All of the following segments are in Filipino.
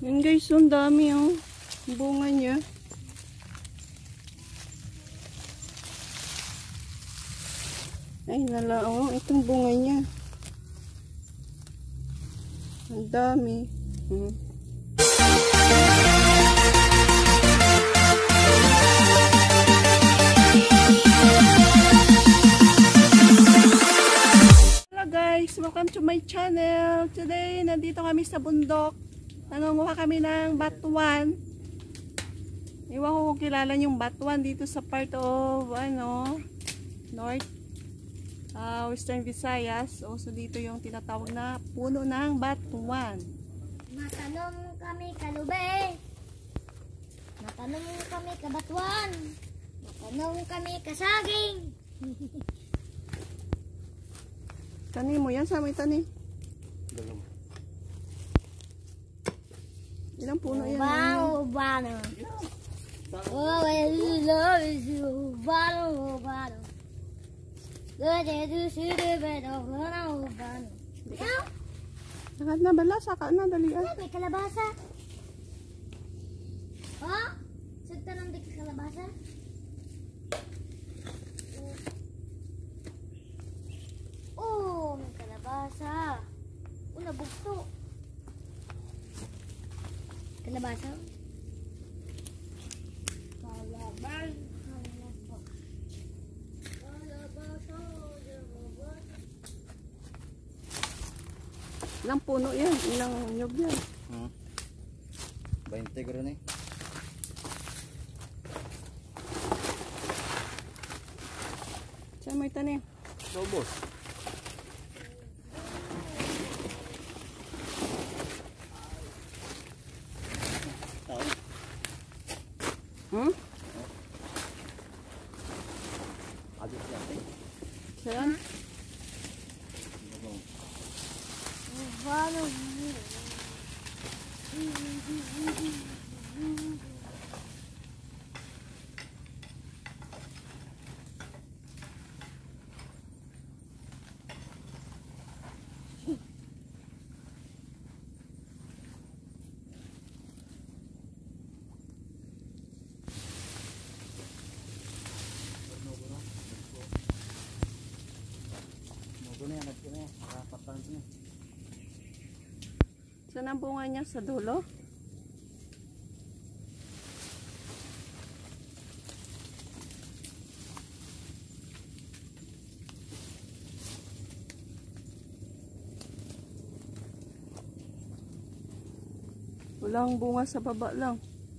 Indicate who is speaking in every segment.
Speaker 1: Yan guys, ang dami oh. Bunga niya. Ay nala, oh, itong bunga niya. Ang dami. Hello guys, welcome to my channel. Today, nandito kami sa bundok. Nangunguha kami ng batuan. Iwan ko kung kilala yung batuan dito sa part of North Western Visayas. Also dito yung tinatawag na puno ng batuan.
Speaker 2: Matanong kami kalube. Matanong kami kabatuan. Matanong kami kasaging.
Speaker 1: Tanim mo yan, sa may tanim. Ilang puno yan?
Speaker 2: Ubano. Oh, I love you. Ubano, ubano.
Speaker 1: Lahat na bala, saka na, dalian.
Speaker 2: May kalabasa. Oh, sagta ng di kalabasa. Oh, may kalabasa. Una bugto. Kalabasa.
Speaker 1: Ilang puno yan, ilang nyog yan.
Speaker 3: 20 garo ni.
Speaker 1: Saan mo itanim?
Speaker 3: Lobos. Agis natin.
Speaker 1: Saan?
Speaker 2: Ubano.
Speaker 1: Saan ang bunga niya? Sa dulo? Walang bunga sa baba lang.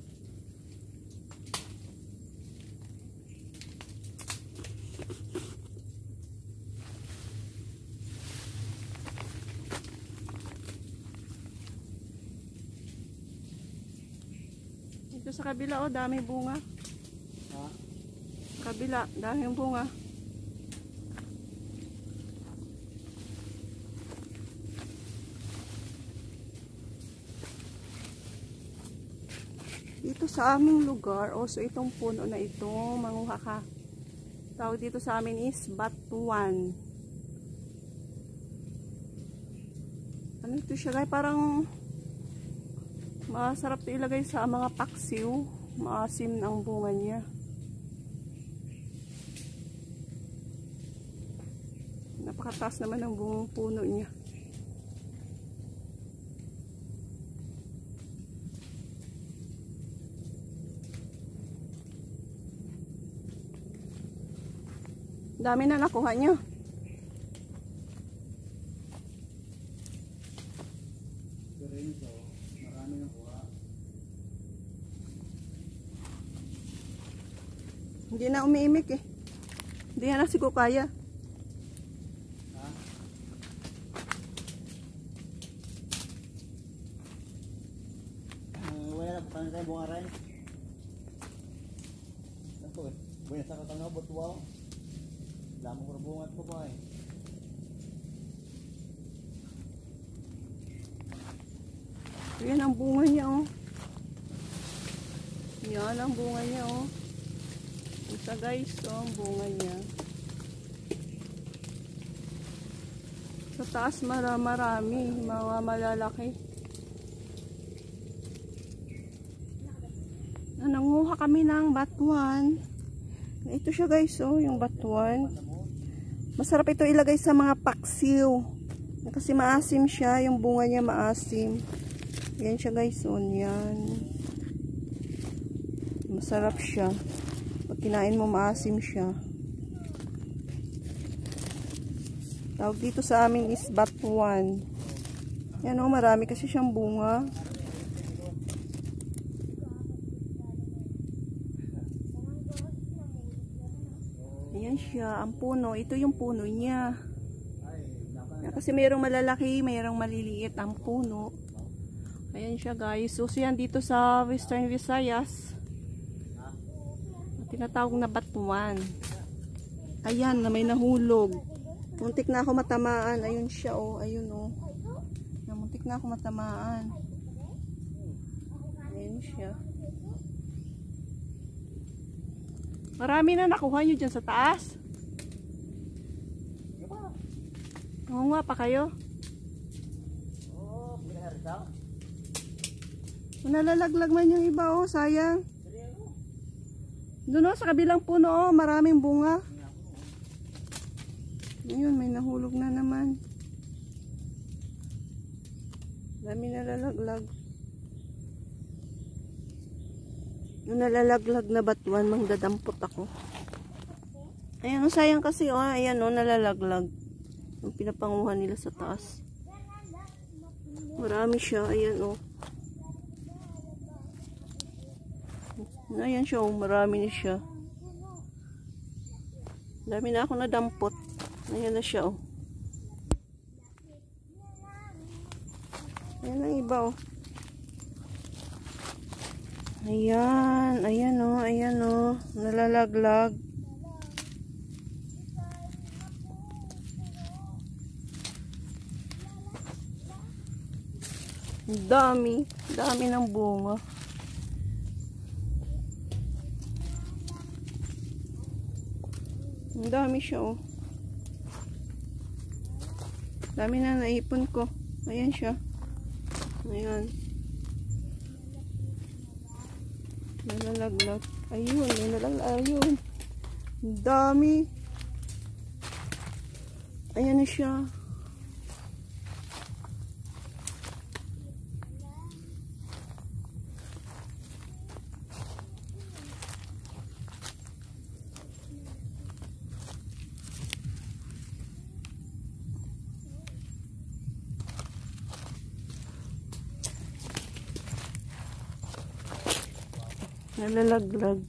Speaker 1: Ito sa kabila, oh, dami bunga.
Speaker 3: Ha?
Speaker 1: Kabila, daming bunga. Dito sa aming lugar, also itong puno na ito, manguha ka. Tawag dito sa amin is batuan. Ano ito siya guys? Parang masarap ito ilagay sa mga paksiw. Maasim ang bunga niya. Napakataas naman ang bungang puno niya. Dami na nakuha nyo.
Speaker 3: Marami na kuha.
Speaker 1: Hindi na umiimik eh. Hindi na siguro kaya.
Speaker 3: Ha? Wala na putang tayo bunga rin. Ito eh. Buya sa katang abot wow. Lamang ko bungat ko pa eh.
Speaker 1: Yan ang bunga niya oh. Yan ang bunga niya oh. Isa guys, oh, ang bunga niya. Sa taas marami, mga malalaki. nangunguha kami ng batuan. Ito siya guys, oh, yung batuan. Masarap ito ilagay sa mga paksiw. Kasi maasim siya, yung bunga niya maasim. Yan siya guys, oh, yan. Masarap siya. Pag kinain mo, maasim siya. Tawag dito sa amin is batuan. Yan o, marami kasi siyang bunga. Ayan siya, ang puno. Ito yung puno niya. Yan, kasi mayroong malalaki, mayroong maliliit ang puno. Ayan siya guys. So yan dito sa Western Visayas. Tinatawag na batuan. Ayan, na may nahulog. Muntik na ako matamaan. Ayun siya, oh. Ayun, oh. Muntik na ako matamaan. Ayun siya. Marami na nakuha nyo dyan sa taas. Oo nga pa kayo. Nalalaglag man yung iba, oh. Sayang. Doon, oh, sa kabilang puno, oh. Maraming bunga. Ayun, may nahulog na naman. Dami nalalaglag. Yung nalalaglag na batuan, magdadampot ako. Ayan, oh, sayang kasi, oh. Ayan, oh, nalalaglag. Yung pinapanguhan nila sa taas. Marami siya. Ayan, oh. Ayan siya, oh. Marami na siya. Dami na ako nadampot. Ayan na siya, oh. Ayan ang iba, oh. Ayan, ayan, oh. Ayan, oh. Nalalaglag. Dami. Dami ng bunga. Ang dami siya, oh. Dami na naipon ko. Ayan siya. Ayan. Nalalaglag. Ayun, may nalalaglag. Ayun. Ang dami. Ayan na siya. Nalalaglag.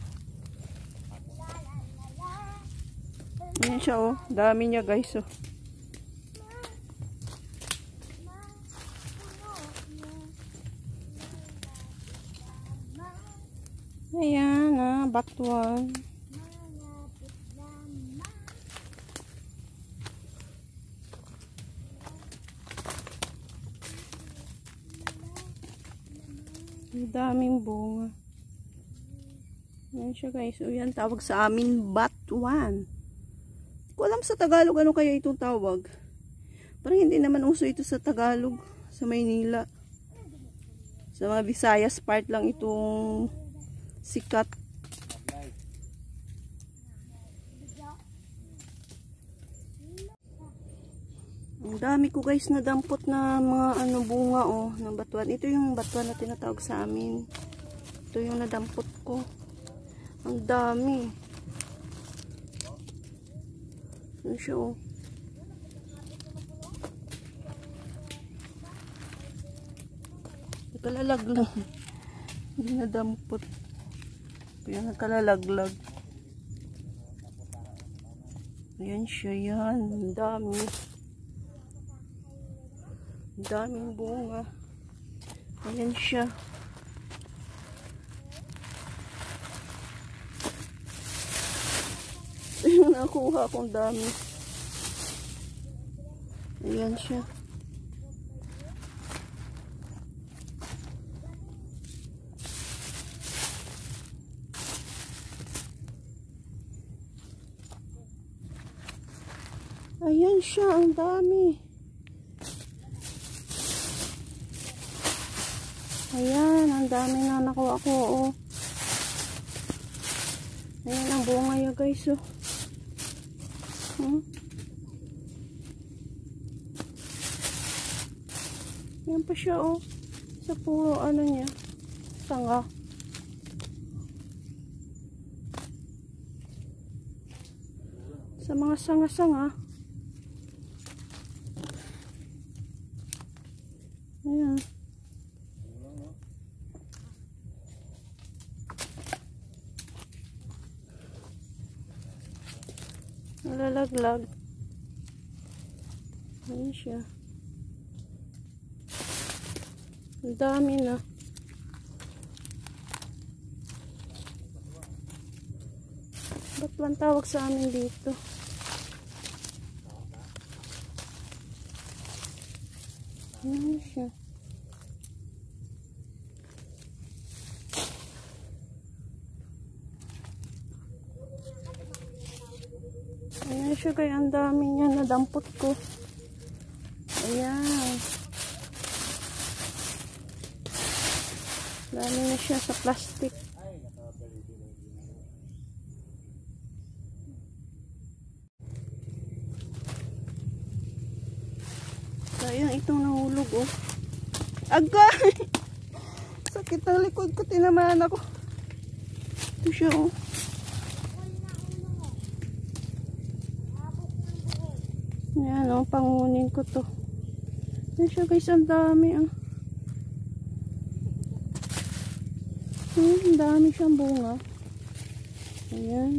Speaker 1: Ayan siya, oh. Dami niya guys, oh. Ayan, ah. Batuan. Ang daming bunga. Yan siya guys. O yan, tawag sa amin batuan. Hindi ko alam sa Tagalog ano kaya itong tawag. Parang hindi naman uso ito sa Tagalog. Sa Maynila. Sa mga Visayas part lang itong sikat. Ang dami ko guys na dampot na mga ano bunga, oh, ng batuan. Ito yung batuan na tinatawag sa amin. Ito yung nadampot ko. Ang dami. Ano siya, oh. Nagkalalaglag. Hindi nadampot. Ayan, nagkalalaglag. Ayan siya, yan. Ang dami. Ang daming bunga. Ayan siya. Ayun, nakuha akong dami. Ayan siya. Ayan siya, ang dami. Ayan, ang dami na nakuha ko, oh. Ayan ang bunga niya guys. Oh. Yan pa siya oh. Sa puro ano niya. Sanga. Sa mga sanga-sanga. Ayan. Nalalaglag. Ayan siya. Ang dami na. Batuan tawag sa amin dito. Ayan siya. Ayan siya kaya ang dami niya. Nadampot ko. Ayan. Dami na siya sa plastic. Sayang itong nahulog oh. Agay! Sakit ng likod ko. Tinamaan ako. Ito siya oh. Yan oh. Pangunin ko to. Yan siya guys. Ang dami oh. Ang dami siyang bunga. Ayan.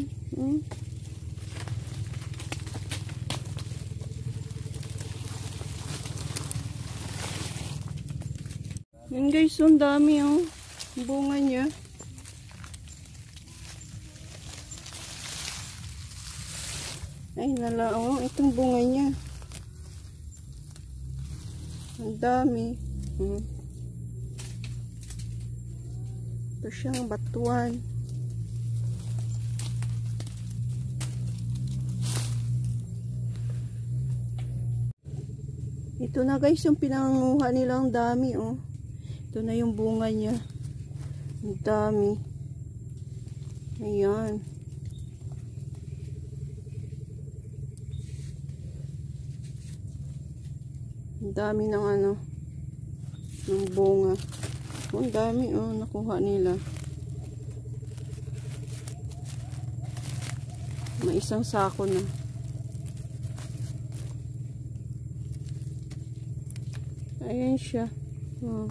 Speaker 1: Yan guys, ang dami oh. Bunga niya. Ay nala oh, itong bunga niya. Ang dami. Ito siyang batuan. Ito na guys yung pinanguha nilang dami oh. Ito na yung bunga niya. Ang dami. Ayan. Ang dami ng ano ng bunga. Ang dami oh, nakuha nila. May isang sako na. Ayan siya. Oh.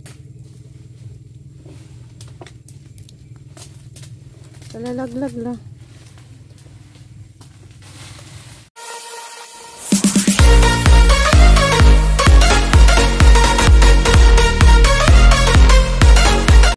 Speaker 1: Talalaglag lang.